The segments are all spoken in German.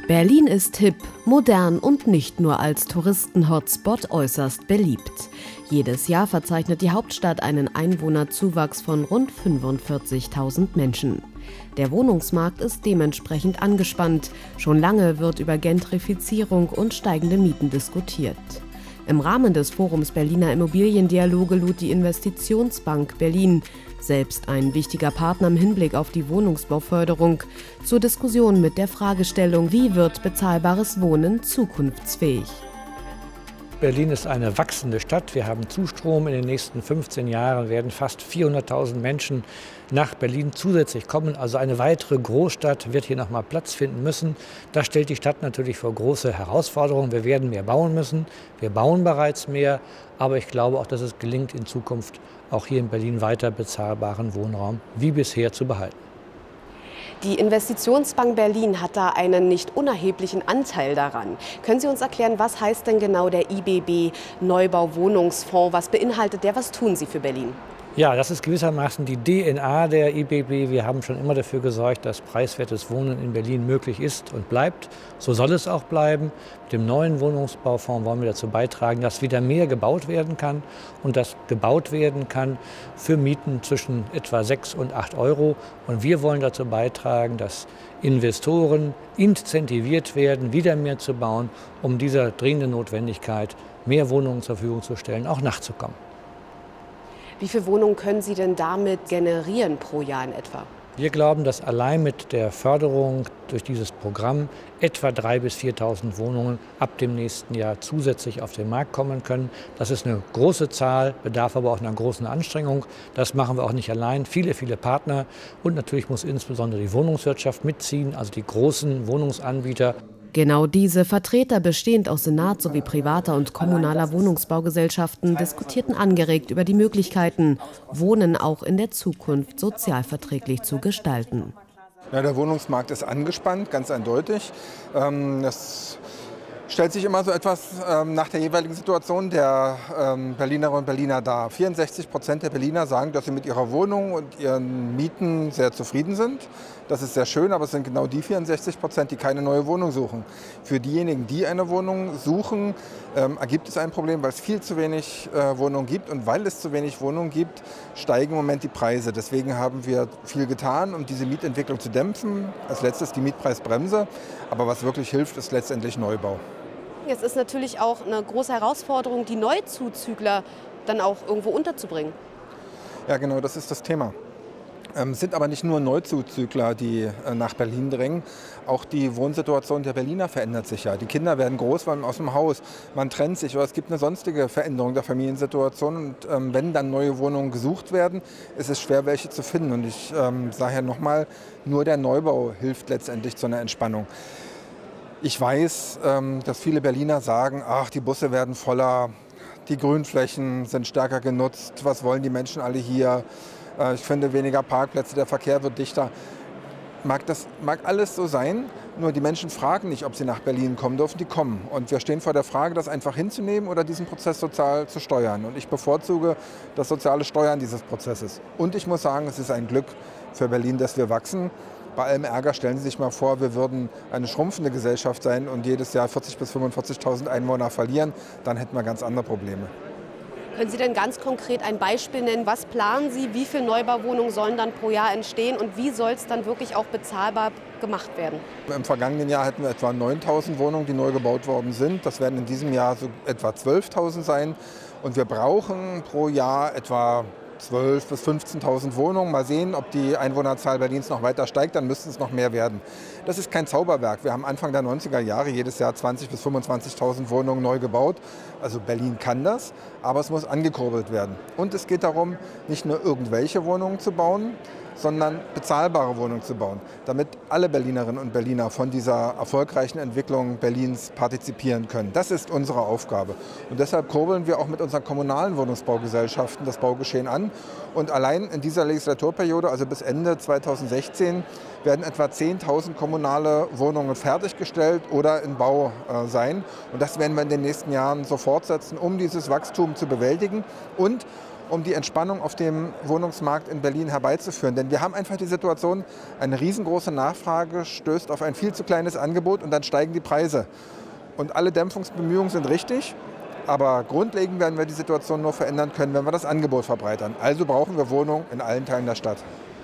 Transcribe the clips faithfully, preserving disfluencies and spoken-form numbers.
Berlin ist hip, modern und nicht nur als Touristen-Hotspot äußerst beliebt. Jedes Jahr verzeichnet die Hauptstadt einen Einwohnerzuwachs von rund fünfundvierzigtausend Menschen. Der Wohnungsmarkt ist dementsprechend angespannt. Schon lange wird über Gentrifizierung und steigende Mieten diskutiert. Im Rahmen des Forums Berliner Immobiliendialoge lud die Investitionsbank Berlin, selbst ein wichtiger Partner im Hinblick auf die Wohnungsbauförderung, zur Diskussion mit der Fragestellung, wie wird bezahlbares Wohnen zukunftsfähig? Berlin ist eine wachsende Stadt. Wir haben Zustrom. In den nächsten fünfzehn Jahren werden fast vierhunderttausend Menschen nach Berlin zusätzlich kommen. Also eine weitere Großstadt wird hier noch mal Platz finden müssen. Das stellt die Stadt natürlich vor große Herausforderungen. Wir werden mehr bauen müssen. Wir bauen bereits mehr. Aber ich glaube auch, dass es gelingt, in Zukunft auch hier in Berlin weiter bezahlbaren Wohnraum wie bisher zu behalten. Die Investitionsbank Berlin hat da einen nicht unerheblichen Anteil daran. Können Sie uns erklären, was heißt denn genau der I B B Neubau-Wohnungsfonds? Was beinhaltet der? Was tun Sie für Berlin? Ja, das ist gewissermaßen die D N A der I B B. Wir haben schon immer dafür gesorgt, dass preiswertes Wohnen in Berlin möglich ist und bleibt. So soll es auch bleiben. Mit dem neuen Wohnungsbaufonds wollen wir dazu beitragen, dass wieder mehr gebaut werden kann und dass gebaut werden kann für Mieten zwischen etwa sechs und acht Euro. Und wir wollen dazu beitragen, dass Investoren incentiviert werden, wieder mehr zu bauen, um dieser dringenden Notwendigkeit, mehr Wohnungen zur Verfügung zu stellen, auch nachzukommen. Wie viele Wohnungen können Sie denn damit generieren pro Jahr in etwa? Wir glauben, dass allein mit der Förderung durch dieses Programm etwa dreitausend bis viertausend Wohnungen ab dem nächsten Jahr zusätzlich auf den Markt kommen können. Das ist eine große Zahl, bedarf aber auch einer großen Anstrengung. Das machen wir auch nicht allein. Viele, viele Partner. Und natürlich muss insbesondere die Wohnungswirtschaft mitziehen, also die großen Wohnungsanbieter. Genau diese Vertreter, bestehend aus Senat sowie privater und kommunaler Wohnungsbaugesellschaften, diskutierten angeregt über die Möglichkeiten, Wohnen auch in der Zukunft sozialverträglich zu gestalten. Ja, der Wohnungsmarkt ist angespannt, ganz eindeutig. Ähm, das stellt sich immer so etwas ähm, nach der jeweiligen Situation der ähm, Berlinerinnen und Berliner dar. vierundsechzig Prozent der Berliner sagen, dass sie mit ihrer Wohnung und ihren Mieten sehr zufrieden sind. Das ist sehr schön, aber es sind genau die vierundsechzig Prozent, die keine neue Wohnung suchen. Für diejenigen, die eine Wohnung suchen, ähm, ergibt es ein Problem, weil es viel zu wenig äh, Wohnungen gibt. Und weil es zu wenig Wohnungen gibt, steigen im Moment die Preise. Deswegen haben wir viel getan, um diese Mietentwicklung zu dämpfen. Als letztes die Mietpreisbremse. Aber was wirklich hilft, ist letztendlich Neubau. Jetzt ist natürlich auch eine große Herausforderung, die Neuzuzügler dann auch irgendwo unterzubringen. Ja, genau, das ist das Thema. Es ähm, sind aber nicht nur Neuzuzügler, die äh, nach Berlin drängen. Auch die Wohnsituation der Berliner verändert sich ja. Die Kinder werden groß, weil aus dem Haus, man trennt sich oder es gibt eine sonstige Veränderung der Familiensituation. Und ähm, wenn dann neue Wohnungen gesucht werden, ist es schwer, welche zu finden. Und ich ähm, sage ja nochmal, nur der Neubau hilft letztendlich zu einer Entspannung. Ich weiß, ähm, dass viele Berliner sagen, ach, die Busse werden voller, die Grünflächen sind stärker genutzt, was wollen die Menschen alle hier? Ich finde weniger Parkplätze, der Verkehr wird dichter. Mag das mag alles so sein, nur die Menschen fragen nicht, ob sie nach Berlin kommen dürfen, die kommen. Und wir stehen vor der Frage, das einfach hinzunehmen oder diesen Prozess sozial zu steuern. Und ich bevorzuge das soziale Steuern dieses Prozesses. Und ich muss sagen, es ist ein Glück für Berlin, dass wir wachsen. Bei allem Ärger stellen Sie sich mal vor, wir würden eine schrumpfende Gesellschaft sein und jedes Jahr vierzigtausend bis fünfundvierzigtausend Einwohner verlieren. Dann hätten wir ganz andere Probleme. Können Sie denn ganz konkret ein Beispiel nennen? Was planen Sie? Wie viele Neubauwohnungen sollen dann pro Jahr entstehen? Und wie soll es dann wirklich auch bezahlbar gemacht werden? Im vergangenen Jahr hatten wir etwa neuntausend Wohnungen, die neu gebaut worden sind. Das werden in diesem Jahr so etwa zwölftausend sein. Und wir brauchen pro Jahr etwa zwölftausend bis fünfzehntausend Wohnungen. Mal sehen, ob die Einwohnerzahl Berlins noch weiter steigt, dann müssten es noch mehr werden. Das ist kein Zauberwerk. Wir haben Anfang der neunziger Jahre jedes Jahr zwanzigtausend bis fünfundzwanzigtausend Wohnungen neu gebaut. Also Berlin kann das, aber es muss angekurbelt werden. Und es geht darum, nicht nur irgendwelche Wohnungen zu bauen, sondern bezahlbare Wohnungen zu bauen, damit alle Berlinerinnen und Berliner von dieser erfolgreichen Entwicklung Berlins partizipieren können. Das ist unsere Aufgabe. Und deshalb kurbeln wir auch mit unseren kommunalen Wohnungsbaugesellschaften das Baugeschehen an. Und allein in dieser Legislaturperiode, also bis Ende zweitausendsechzehn, werden etwa zehntausend kommunale Wohnungen fertiggestellt oder in Bau äh, sein. Und das werden wir in den nächsten Jahren so fortsetzen, um dieses Wachstum zu bewältigen und um die Entspannung auf dem Wohnungsmarkt in Berlin herbeizuführen. Denn wir haben einfach die Situation, eine riesengroße Nachfrage stößt auf ein viel zu kleines Angebot und dann steigen die Preise. Und alle Dämpfungsbemühungen sind richtig, aber grundlegend werden wir die Situation nur verändern können, wenn wir das Angebot verbreitern. Also brauchen wir Wohnungen in allen Teilen der Stadt.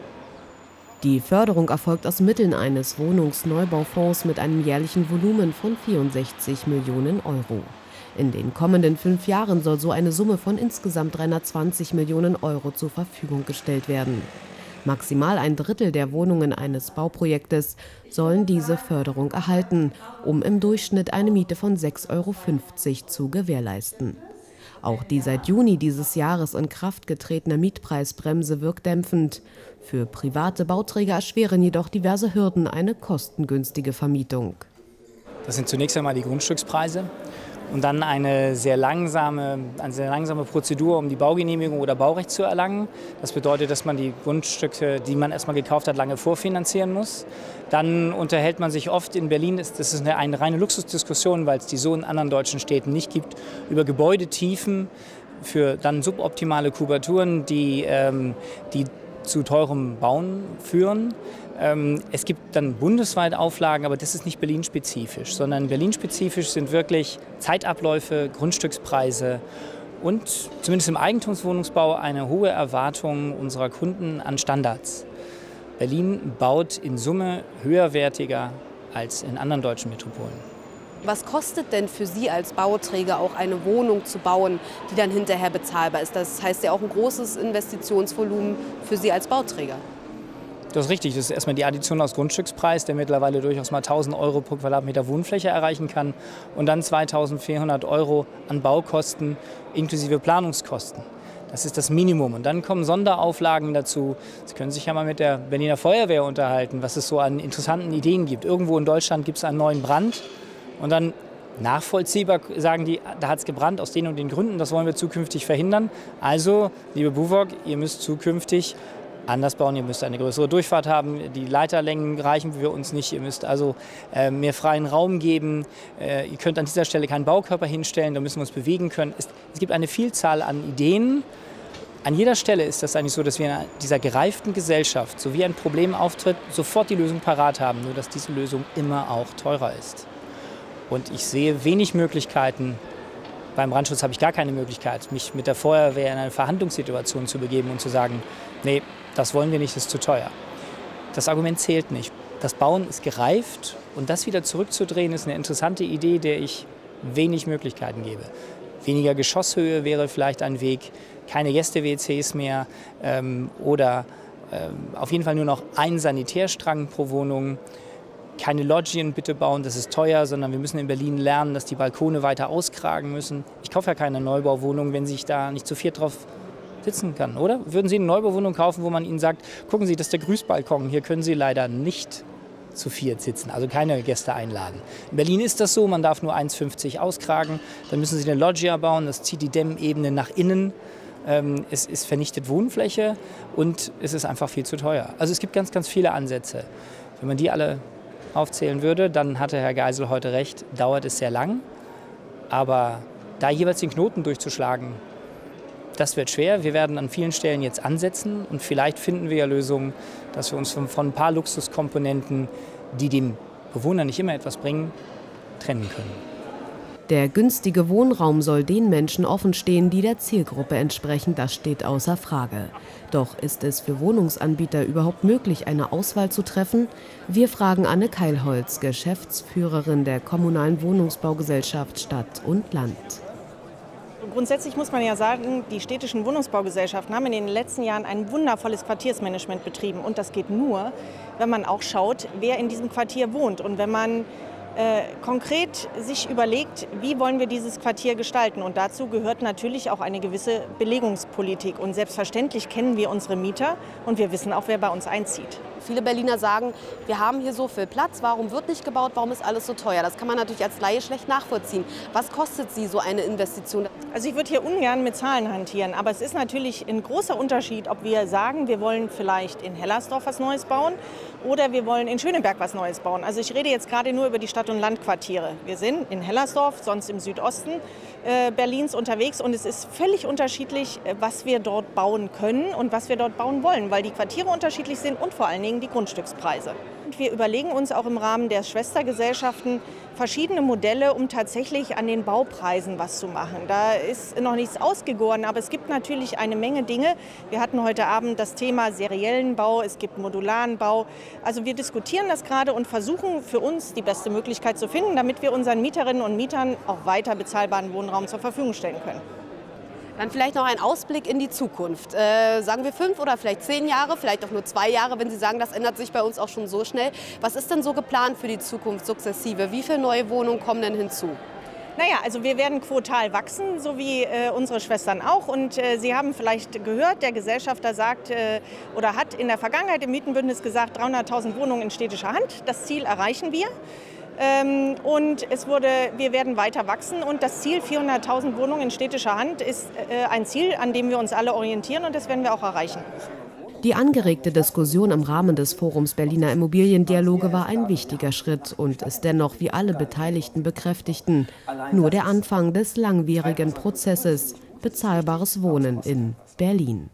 Die Förderung erfolgt aus Mitteln eines Wohnungsneubaufonds mit einem jährlichen Volumen von vierundsechzig Millionen Euro. In den kommenden fünf Jahren soll so eine Summe von insgesamt dreihundertzwanzig Millionen Euro zur Verfügung gestellt werden. Maximal ein Drittel der Wohnungen eines Bauprojektes sollen diese Förderung erhalten, um im Durchschnitt eine Miete von sechs Euro fünfzig zu gewährleisten. Auch die seit Juni dieses Jahres in Kraft getretene Mietpreisbremse wirkt dämpfend. Für private Bauträger erschweren jedoch diverse Hürden eine kostengünstige Vermietung. Das sind zunächst einmal die Grundstückspreise und dann eine sehr langsame, eine sehr langsame Prozedur, um die Baugenehmigung oder Baurecht zu erlangen. Das bedeutet, dass man die Grundstücke, die man erstmal gekauft hat, lange vorfinanzieren muss. Dann unterhält man sich oft in Berlin, das ist eine, eine reine Luxusdiskussion, weil es die so in anderen deutschen Städten nicht gibt, über Gebäudetiefen für dann suboptimale Kubaturen, die, ähm, die zu teurem Bauen führen. Ähm, es gibt dann bundesweit Auflagen, aber das ist nicht Berlin-spezifisch, sondern Berlin-spezifisch sind wirklich Zeitabläufe, Grundstückspreise und zumindest im Eigentumswohnungsbau eine hohe Erwartung unserer Kunden an Standards. Berlin baut in Summe höherwertiger als in anderen deutschen Metropolen. Was kostet denn für Sie als Bauträger auch eine Wohnung zu bauen, die dann hinterher bezahlbar ist? Das heißt ja auch ein großes Investitionsvolumen für Sie als Bauträger. Das ist richtig. Das ist erstmal die Addition aus Grundstückspreis, der mittlerweile durchaus mal tausend Euro pro Quadratmeter Wohnfläche erreichen kann. Und dann zweitausendvierhundert Euro an Baukosten inklusive Planungskosten. Das ist das Minimum. Und dann kommen Sonderauflagen dazu. Sie können sich ja mal mit der Berliner Feuerwehr unterhalten, was es so an interessanten Ideen gibt. Irgendwo in Deutschland gibt es einen neuen Brand. Und dann nachvollziehbar sagen die, da hat es gebrannt aus den und den Gründen, das wollen wir zukünftig verhindern. Also, liebe BUWOG, ihr müsst zukünftig anders bauen, ihr müsst eine größere Durchfahrt haben, die Leiterlängen reichen für uns nicht, ihr müsst also äh, mehr freien Raum geben, äh, ihr könnt an dieser Stelle keinen Baukörper hinstellen, da müssen wir uns bewegen können. Es, es gibt eine Vielzahl an Ideen. An jeder Stelle ist das eigentlich so, dass wir in dieser gereiften Gesellschaft, so wie ein Problem auftritt, sofort die Lösung parat haben, nur dass diese Lösung immer auch teurer ist. Und ich sehe wenig Möglichkeiten, beim Brandschutz habe ich gar keine Möglichkeit, mich mit der Feuerwehr in eine Verhandlungssituation zu begeben und zu sagen, nee, das wollen wir nicht, das ist zu teuer. Das Argument zählt nicht. Das Bauen ist gereift und das wieder zurückzudrehen ist eine interessante Idee, der ich wenig Möglichkeiten gebe. Weniger Geschosshöhe wäre vielleicht ein Weg, keine Gäste-W Cs mehr ähm, oder ähm, auf jeden Fall nur noch ein Sanitärstrang pro Wohnung. Keine Loggien bitte bauen, das ist teuer, sondern wir müssen in Berlin lernen, dass die Balkone weiter auskragen müssen. Ich kaufe ja keine Neubauwohnung, wenn ich da nicht zu viert drauf sitzen kann, oder? Würden Sie eine Neubauwohnung kaufen, wo man Ihnen sagt, gucken Sie, das ist der Grüßbalkon, hier können Sie leider nicht zu viert sitzen, also keine Gäste einladen. In Berlin ist das so, man darf nur eins fünfzig auskragen, dann müssen Sie eine Loggia bauen, das zieht die Dämmebene nach innen. Ähm, es ist vernichtet Wohnfläche und es ist einfach viel zu teuer. Also es gibt ganz, ganz viele Ansätze. Wenn man die alle aufzählen würde, dann hatte Herr Geisel heute recht, dauert es sehr lang. Aber da jeweils den Knoten durchzuschlagen, das wird schwer. Wir werden an vielen Stellen jetzt ansetzen und vielleicht finden wir ja Lösungen, dass wir uns von, von ein paar Luxuskomponenten, die dem Bewohner nicht immer etwas bringen, trennen können. Der günstige Wohnraum soll den Menschen offenstehen, die der Zielgruppe entsprechen, das steht außer Frage. Doch ist es für Wohnungsanbieter überhaupt möglich, eine Auswahl zu treffen? Wir fragen Anne Keilholz, Geschäftsführerin der Kommunalen Wohnungsbaugesellschaft Stadt und Land. Grundsätzlich muss man ja sagen, die städtischen Wohnungsbaugesellschaften haben in den letzten Jahren ein wundervolles Quartiersmanagement betrieben. Und das geht nur, wenn man auch schaut, wer in diesem Quartier wohnt. Und wenn man äh, konkret sich überlegt, wie wollen wir dieses Quartier gestalten. Und dazu gehört natürlich auch eine gewisse Belegungspolitik. Und selbstverständlich kennen wir unsere Mieter und wir wissen auch, wer bei uns einzieht. Viele Berliner sagen, wir haben hier so viel Platz, warum wird nicht gebaut, warum ist alles so teuer? Das kann man natürlich als Laie schlecht nachvollziehen. Was kostet Sie so eine Investition? Also ich würde hier ungern mit Zahlen hantieren, aber es ist natürlich ein großer Unterschied, ob wir sagen, wir wollen vielleicht in Hellersdorf was Neues bauen oder wir wollen in Schöneberg was Neues bauen. Also ich rede jetzt gerade nur über die Stadt- und Landquartiere. Wir sind in Hellersdorf, sonst im Südosten äh, Berlins unterwegs und es ist völlig unterschiedlich, was wir dort bauen können und was wir dort bauen wollen, weil die Quartiere unterschiedlich sind und vor allen Dingen die Grundstückspreise. Und wir überlegen uns auch im Rahmen der Schwestergesellschaften verschiedene Modelle, um tatsächlich an den Baupreisen was zu machen. Da ist noch nichts ausgegoren, aber es gibt natürlich eine Menge Dinge. Wir hatten heute Abend das Thema seriellen Bau, es gibt modularen Bau. Also wir diskutieren das gerade und versuchen für uns die beste Möglichkeit zu finden, damit wir unseren Mieterinnen und Mietern auch weiter bezahlbaren Wohnraum zur Verfügung stellen können. Dann vielleicht noch ein Ausblick in die Zukunft. Äh, sagen wir fünf oder vielleicht zehn Jahre, vielleicht auch nur zwei Jahre, wenn Sie sagen, das ändert sich bei uns auch schon so schnell. Was ist denn so geplant für die Zukunft sukzessive? Wie viele neue Wohnungen kommen denn hinzu? Naja, also wir werden quotal wachsen, so wie äh, unsere Schwestern auch. Und äh, Sie haben vielleicht gehört, der Gesellschafter sagt äh, oder hat in der Vergangenheit im Mietenbündnis gesagt, dreihunderttausend Wohnungen in städtischer Hand. Das Ziel erreichen wir. Ähm, und es wurde, wir werden weiter wachsen und das Ziel vierhunderttausend Wohnungen in städtischer Hand ist äh, ein Ziel, an dem wir uns alle orientieren und das werden wir auch erreichen. Die angeregte Diskussion im Rahmen des Forums Berliner Immobiliendialoge war ein wichtiger Schritt und ist dennoch, wie alle Beteiligten bekräftigten, nur der Anfang des langwierigen Prozesses bezahlbares Wohnen in Berlin.